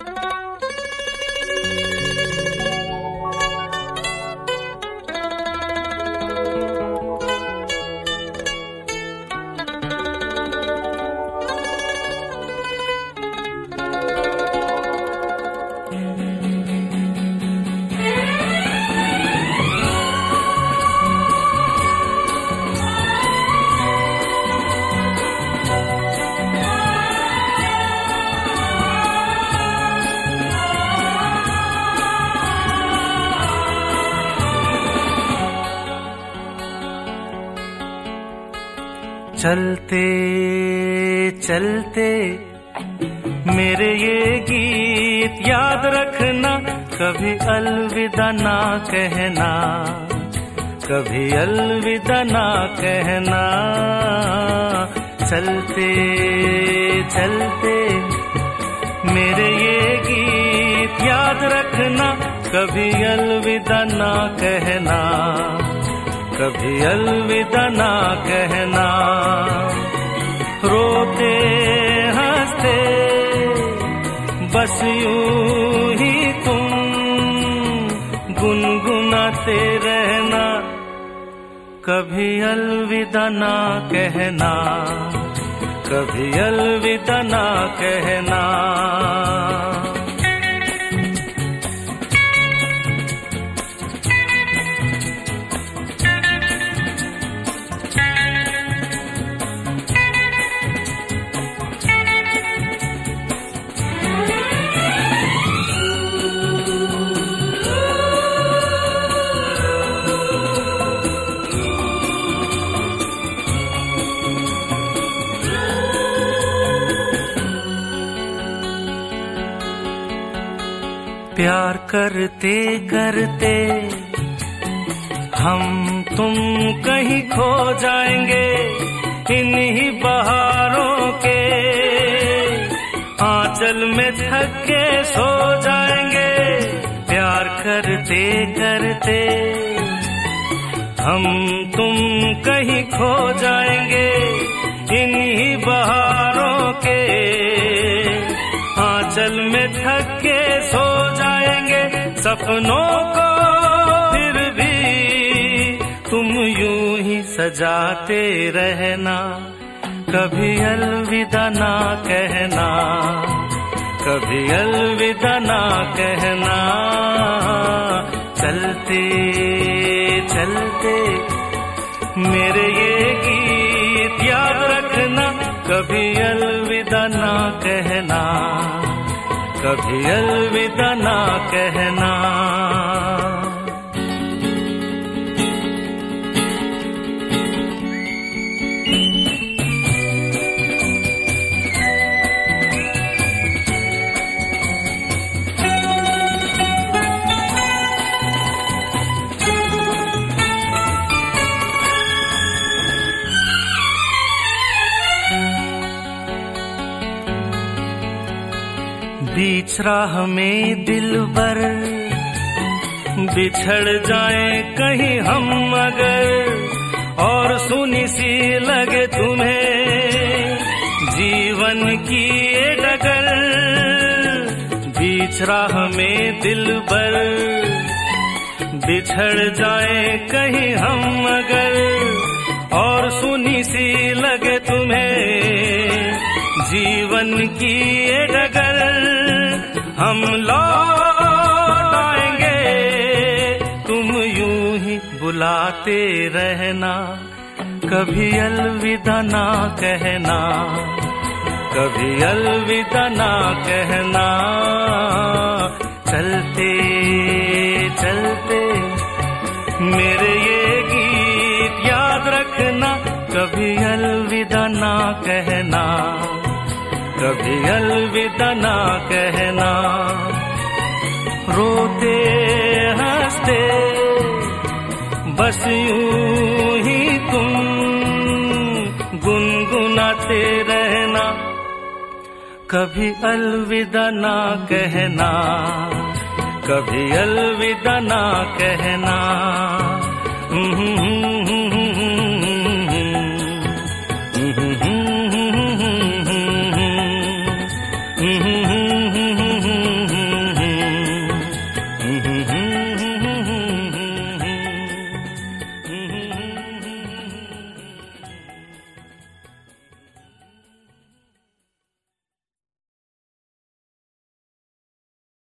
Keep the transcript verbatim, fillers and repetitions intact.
चलते चलते मेरे ये गीत याद रखना, कभी अलविदा ना कहना, कभी अलविदा ना कहना। चलते चलते मेरे ये गीत याद रखना, कभी अलविदा ना कहना, कभी अलविदा ना कहना। रोते हंसते बस यूं ही तुम गुनगुनाते रहना, कभी अलविदा ना कहना, कभी अलविदा ना कहना। प्यार करते करते हम तुम कहीं खो जाएंगे, इन्हीं बहारों के आंचल में थक के सो जाएंगे। प्यार करते करते हम तुम कहीं खो जाएंगे, इन्हीं बहारों के आंचल में थक के सो जाएंगे। सपनों को फिर भी तुम यूं ही सजाते रहना, कभी अलविदा ना कहना, कभी अलविदा ना कहना। चलते चलते मेरे ये गीत याद रखना, कभी अलविदा ना कहना, कभी अलविदा ना कहना। बीच राह में दिलबर बिछड़ जाए कहीं हम अगर, और सुनी सी लगे तुम्हें जीवन की ये डगर। बीच राह में दिलबर बिछड़ जाए कहीं हम अगर, और सुनी सी लगे तुम्हें जीवन की ये डगर। हम लौट आएंगे तुम यूं ही बुलाते रहना, कभी अलविदा ना कहना, कभी अलविदा ना कहना। चलते चलते मेरे ये गीत याद रखना, कभी अलविदा ना कहना, कभी अलविदा ना कहना। रोते हंसते बस यूं ही तुम गुनगुनाते रहना, कभी अलविदा ना कहना, कभी अलविदा ना कहना। Mm-hmm. हम्म